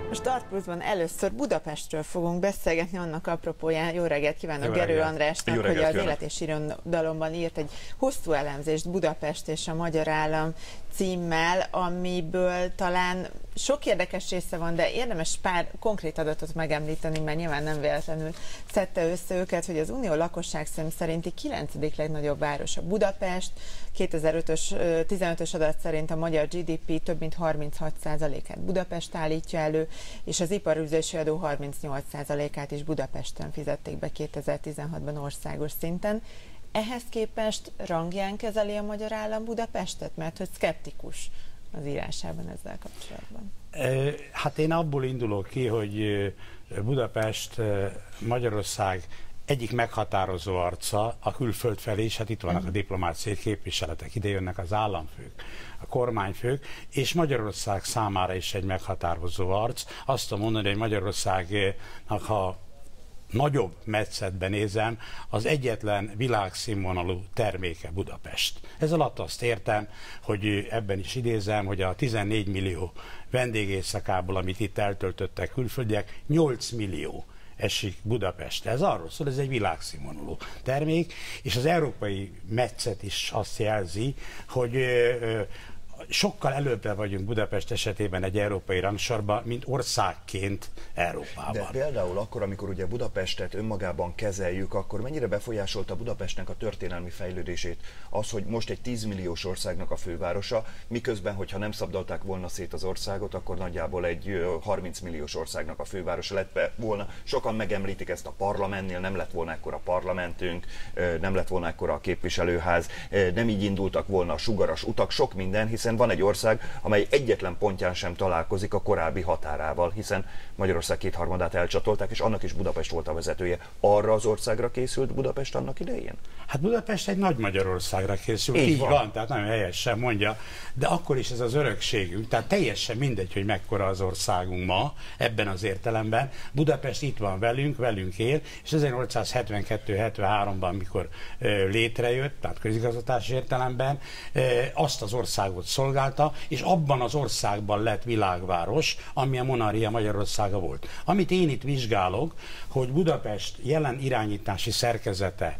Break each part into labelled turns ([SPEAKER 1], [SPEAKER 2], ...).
[SPEAKER 1] Most Start Plus-ban először Budapestről fogunk beszélgetni, annak apropóján. Jó reggelt kívánok Gerő Andrásnak, hogy az Élet és Irodalomban írt egy hosszú elemzést Budapest és a Magyar Állam címmel, amiből talán sok érdekes része van, de érdemes pár konkrét adatot megemlíteni, mert nyilván nem véletlenül szedte össze őket, hogy az unió lakosságszám szerinti 9. legnagyobb város a Budapest. 2015-ös adat szerint a magyar GDP több mint 36%-át Budapest állítja elő, és az iparűzési adó 38%-át is Budapesten fizették be 2016-ban országos szinten. Ehhez képest rangján kezeli a Magyar Állam Budapestet, mert hogy szkeptikus az írásában ezzel kapcsolatban.
[SPEAKER 2] Hát én abból indulok ki, hogy Budapest Magyarország egyik meghatározó arca a külföld felé, és hát itt vannak a diplomáciai képviseletek, ide jönnek az államfők, a kormányfők, és Magyarország számára is egy meghatározó arc. Azt tudom mondani, hogy Magyarországnak, ha nagyobb metszetben nézem, az egyetlen világszínvonalú terméke Budapest. Ez alatt azt értem, hogy ebben is idézem, hogy a 14 millió vendégészakából, amit itt eltöltöttek külföldiek, 8 millió esik Budapestre. Ez arról szól, ez egy világszínvonalú termék, és az európai metszet is azt jelzi, hogy sokkal előbbre vagyunk Budapest esetében egy európai rangsorban, mint országként Európában.
[SPEAKER 3] De például akkor, amikor ugye Budapestet önmagában kezeljük, akkor mennyire befolyásolta Budapestnek a történelmi fejlődését az, hogy most egy 10 milliós országnak a fővárosa, miközben, hogyha nem szabdalták volna szét az országot, akkor nagyjából egy 30 milliós országnak a fővárosa lett volna. Sokan megemlítik ezt a parlamentnél, nem lett volna ekkora parlamentünk, nem lett volna ekkora a képviselőház, nem így indultak volna a sugaras utak, sok minden, hiszen van egy ország, amely egyetlen pontján sem találkozik a korábbi határával, hiszen Magyarország kétharmadát elcsatolták, és annak is Budapest volt a vezetője. Arra az országra készült Budapest annak idején?
[SPEAKER 2] Hát Budapest egy nagy Magyarországra készült, így van, tehát nagyon helyesen mondja, de akkor is ez az örökségünk, tehát teljesen mindegy, hogy mekkora az országunk ma, ebben az értelemben. Budapest itt van velünk él, és 1872-73-ban, mikor létrejött, tehát közigazgatási értelemben, azt az országot szolgálta, és abban az országban lett világváros, ami a monarchia Magyarországa volt. Amit én itt vizsgálok, hogy Budapest jelen irányítási szerkezete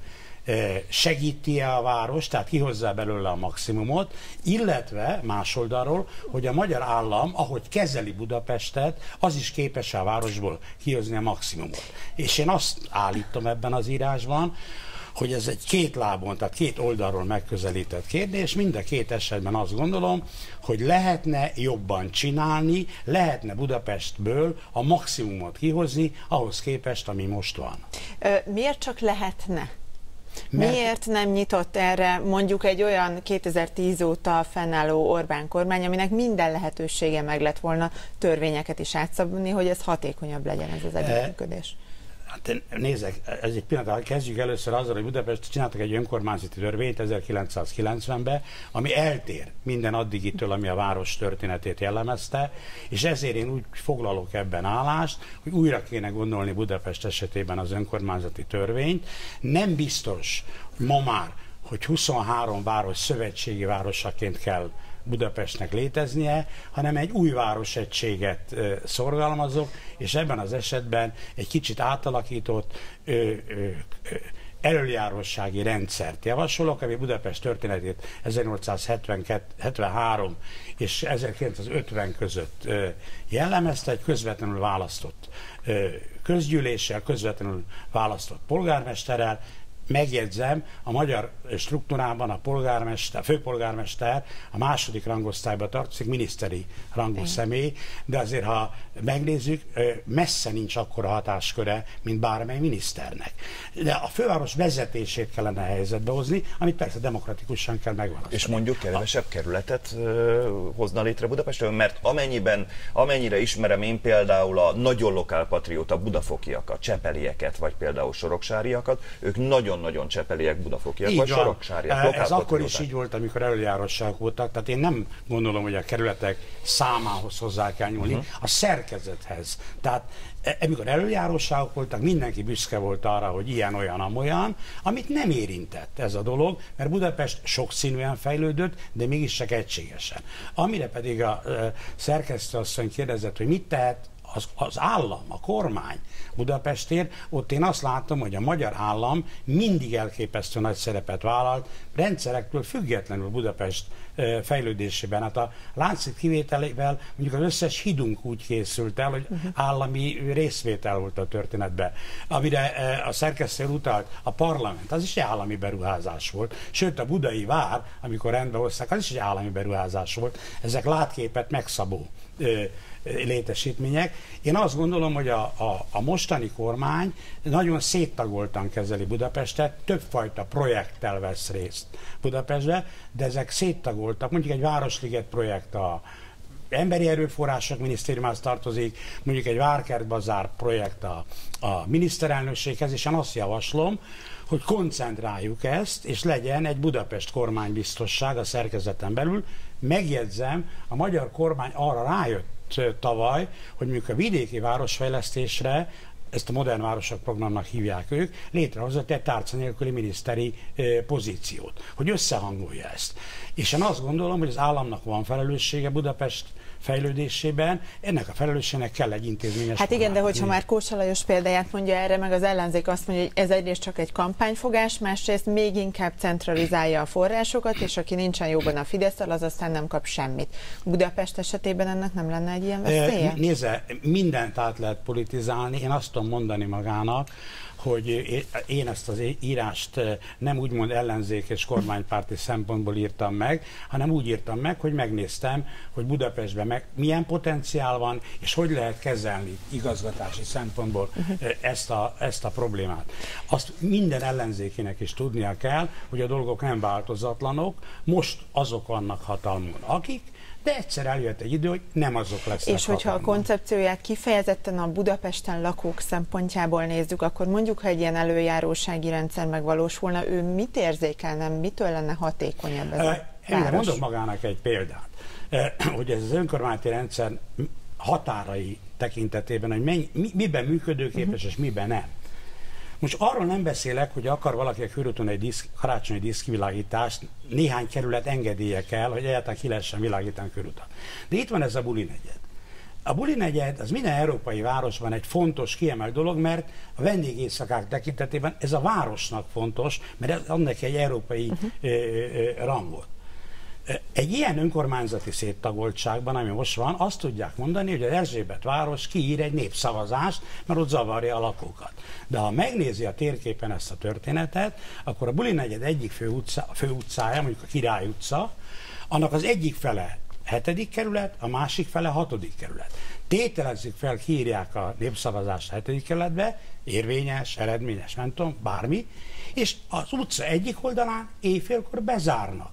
[SPEAKER 2] segíti-e a város, tehát kihozza belőle a maximumot, illetve más oldalról, hogy a magyar állam, ahogy kezeli Budapestet, az is képes a városból kihozni a maximumot. És én azt állítom ebben az írásban, hogy ez egy két lábon, tehát két oldalról megközelített kérdés, mind a két esetben azt gondolom, hogy lehetne jobban csinálni, lehetne Budapestből a maximumot kihozni, ahhoz képest, ami most van.
[SPEAKER 1] Miért csak lehetne? Miért nem nyitott erre mondjuk egy olyan 2010 óta fennálló Orbán kormány, aminek minden lehetősége meg lett volna törvényeket is átszabni, hogy ez hatékonyabb legyen ez az együttműködés?
[SPEAKER 2] Hát nézzek, ez egy pillanat, kezdjük először azzal, hogy Budapest csináltak egy önkormányzati törvényt 1990-ben, ami eltér minden addigitől, ami a város történetét jellemezte, és ezért én úgy foglalok ebben állást, hogy újra kéne gondolni Budapest esetében az önkormányzati törvényt. Nem biztos ma már, hogy 23 város szövetségi városaként kell Budapestnek léteznie, hanem egy új városegységet szorgalmazok, és ebben az esetben egy kicsit átalakított elöljárossági rendszert javasolok, ami Budapest történetét 1873 és 1950 között jellemezte, egy közvetlenül választott közgyűléssel, közvetlenül választott polgármesterrel. Megjegyzem, a magyar struktúrában a főpolgármester a második rangosztályba tartozik, miniszteri rangú személy, de azért, ha megnézzük, messze nincs akkora hatásköre, mint bármely miniszternek. De a főváros vezetését kellene helyzetbe hozni, amit persze demokratikusan kell megválasztani. És
[SPEAKER 3] mondjuk kevesebb kerületet hozna létre Budapesten, mert amennyire ismerem én például a nagyon lokálpatrióta budafokiakat, csepelieket, vagy például soroksáriakat, ők nagyon-nagyon csepeliek, budafokiak, vagy soroksáriak.
[SPEAKER 2] Ez akkor is így volt, amikor elöljárosságok voltak, tehát én nem gondolom, hogy a kerületek számához hozzá kell nyúlni, a szerkezethez. Tehát amikor elöljáróságok voltak, mindenki büszke volt arra, hogy ilyen, olyan, amolyan, amit nem érintett ez a dolog, mert Budapest sokszínűen fejlődött, de mégis csak egységesen. Amire pedig a szerkesztőasszony kérdezett, hogy mit tehet az állam, a kormány Budapestért, ott én azt látom, hogy a magyar állam mindig elképesztő nagy szerepet vállalt, rendszerektől függetlenül Budapest fejlődésében. Hát a Lánchíd kivételével mondjuk az összes hídunk úgy készült el, hogy állami részvétel volt a történetben. Amire a szerkesztő utalt, a parlament, az is egy állami beruházás volt. Sőt, a budai vár, amikor rendbe hozták, az is egy állami beruházás volt. Ezek látképet megszabó létesítmények. Én azt gondolom, hogy a mostani kormány nagyon széttagoltan kezeli Budapestet, többfajta projekttel vesz részt Budapestbe, de ezek széttagoltak. Mondjuk egy Városliget projekt a Emberi Erőforrások Minisztériumához tartozik, mondjuk egy Várkertbazár projekt a miniszterelnökséghez, és én azt javaslom, hogy koncentráljuk ezt, és legyen egy Budapest kormánybiztosság a szerkezeten belül. Megjegyzem, a magyar kormány arra rájött tavaly, hogy mondjuk a vidéki városfejlesztésre, ezt a Modern Városok Programnak hívják ők, létrehozott egy tárca nélküli miniszteri pozíciót, hogy összehangolja ezt. És én azt gondolom, hogy az államnak van felelőssége Budapest fejlődésében, ennek a felelősségnek kell egy intézményes.
[SPEAKER 1] Hát igen, de hogyha már Kósa Lajos példáját mondja erre, meg az ellenzék azt mondja, hogy ez egyrészt csak egy kampányfogás, másrészt még inkább centralizálja a forrásokat, és aki nincsen jóban a Fidesztel, az aztán nem kap semmit. Budapest esetében ennek nem lenne egy ilyen veszélye?
[SPEAKER 2] Nézze, mindent át lehet politizálni. Én azt tudom mondani magának, hogy én ezt az írást nem úgymond ellenzék és kormánypárti szempontból írtam meg, hanem úgy írtam meg, hogy megnéztem, hogy Budapestben milyen potenciál van, és hogy lehet kezelni igazgatási szempontból ezt a problémát. Azt minden ellenzékének is tudnia kell, hogy a dolgok nem változatlanok, most azok vannak hatalmon, akik, de egyszer eljött egy idő, hogy nem azok lesznek.
[SPEAKER 1] És hogyha a koncepcióját kifejezetten a Budapesten lakók szempontjából nézzük, akkor mondjuk, ha egy ilyen előjárósági rendszer megvalósulna, ő mit érzékelne, mitől lenne hatékonyabb ez a város?
[SPEAKER 2] Mondok magának egy példát, hogy ez az önkormányzati rendszer határai tekintetében, hogy miben működőképes és miben nem. Most arról nem beszélek, hogy akar valaki a körúton egy karácsonyi diszkivilágítást, néhány kerület engedélye kell, hogy egyáltalán ki lehessen világítani körúton. De itt van ez a buli negyed. A buli negyed az minden európai városban egy fontos, kiemelt dolog, mert a vendégéjszakák tekintetében ez a városnak fontos, mert ez annak egy európai rangot. Egy ilyen önkormányzati széttagoltságban, ami most van, azt tudják mondani, hogy az Erzsébet város kiír egy népszavazást, mert ott zavarja a lakókat. De ha megnézi a térképen ezt a történetet, akkor a buli negyed egyik fő utcája, mondjuk a Király utca, annak az egyik fele 7. kerület, a másik fele 6. kerület. Tételezzük fel, kiírják a népszavazást a 7. kerületbe, érvényes, eredményes, nem tudom, bármi, és az utca egyik oldalán éjfélkor bezárnak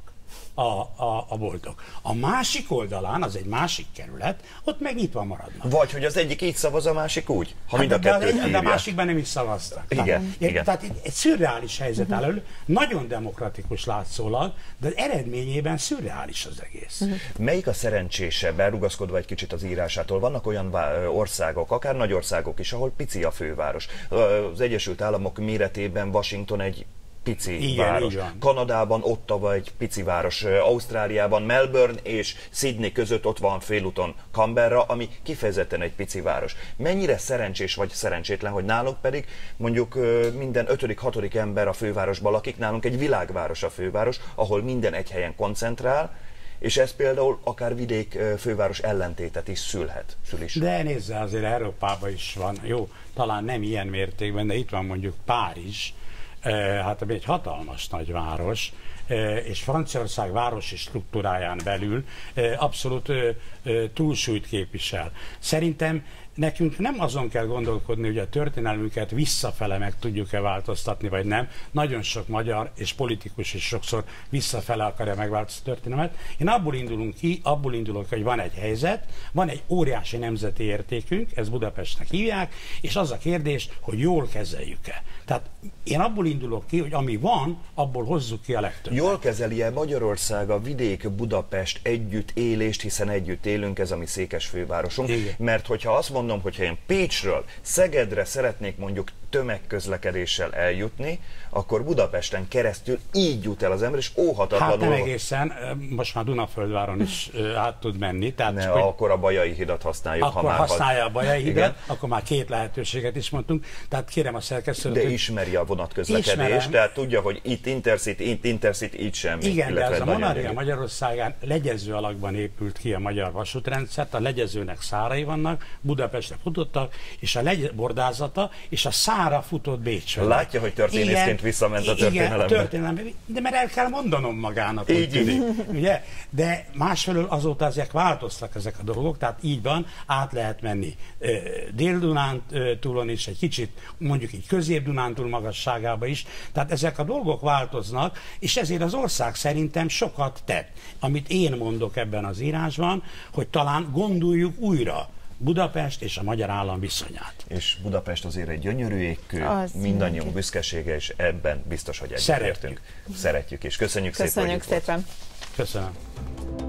[SPEAKER 2] a boltok. A másik oldalán, az egy másik kerület, ott meg nyitva maradnak.
[SPEAKER 3] Vagy, hogy az egyik így szavaz, a másik úgy. Ha mind a kettőt
[SPEAKER 2] de a másikban nem is szavaztak.
[SPEAKER 3] Igen.
[SPEAKER 2] Tehát egy szürreális helyzet áll elő, nagyon demokratikus látszólag, de az eredményében szürreális az egész.
[SPEAKER 3] Melyik a szerencsésebb, elrugaszkodva egy kicsit az írásától? Vannak olyan országok, akár nagy országok is, ahol pici a főváros. Az Egyesült Államok méretében Washington egy pici város. Kanadában Ottawa egy pici város, Ausztráliában Melbourne és Sydney között ott van félúton Canberra, ami kifejezetten egy pici város. Mennyire szerencsés vagy szerencsétlen, hogy nálunk pedig mondjuk minden 5.-6. ember a fővárosban lakik, nálunk egy világváros a főváros, ahol minden egy helyen koncentrál, és ez például akár vidék főváros ellentétet is szül is.
[SPEAKER 2] De nézze, azért Európában is van, jó, talán nem ilyen mértékben, de itt van mondjuk Párizs, hát egy hatalmas nagy város, és Franciaország városi struktúráján belül abszolút túlsúlyt képvisel. Szerintem nekünk nem azon kell gondolkodni, hogy a történelmünket visszafele meg tudjuk-e változtatni, vagy nem. Nagyon sok magyar és politikus is sokszor visszafele akarja megváltoztatni a történelmet. Én abból indulok, hogy van egy helyzet, van egy óriási nemzeti értékünk, ezt Budapestnek hívják, és az a kérdés, hogy jól kezeljük-e. Tehát én abból indulok ki, hogy ami van, abból hozzuk ki a legtöbbet.
[SPEAKER 3] Jól kezeli-e Magyarország a vidék-Budapest együttélést, hiszen együtt élünk, ez a mi székes fővárosunk. Igen. Mert hogyha azt mondom, hogyha én Pécsről Szegedre szeretnék mondjuk tömegközlekedéssel eljutni, akkor Budapesten keresztül így jut el az ember, és óhatatlanul...
[SPEAKER 2] Hát nem egészen, most már Dunaföldváron is át tud menni. Tehát
[SPEAKER 3] akkor a Bajai hidat használjuk.
[SPEAKER 2] Akkor használja a Bajai hidat, akkor már két lehetőséget is mondtunk. Tehát kérem a szerkesztőt...
[SPEAKER 3] De ismeri a vonatközlekedést, tehát tudja, hogy itt Intercity, itt semmi.
[SPEAKER 2] Igen, de ez a Monaria Magyarországán legyező alakban épült ki a magyar vasútrendszer, a legyezőnek szárai vannak, Budapestre futottak, és a bordázata, és a szára futott Bécsön.
[SPEAKER 3] Látja, hogy történészként visszament a történelembe.
[SPEAKER 2] De mert el kell mondanom magának, hogy tűnik, ugye? De másfelől azóta ezek változtak ezek a dolgok, tehát így van, át lehet menni Dél-Dunántúlon is, egy kicsit mondjuk így Közép-Dunántúl magasságába is, tehát ezek a dolgok változnak, és ezért az ország szerintem sokat tett. Amit én mondok ebben az írásban, hogy talán gondoljuk újra Budapest és a magyar állam viszonyát.
[SPEAKER 3] És Budapest azért egy gyönyörű égkő, mindannyiunk büszkesége, és ebben biztos, hogy egyetértünk. Szeretjük és köszönjük szépen.
[SPEAKER 1] Köszönjük szépen.
[SPEAKER 2] Köszönöm.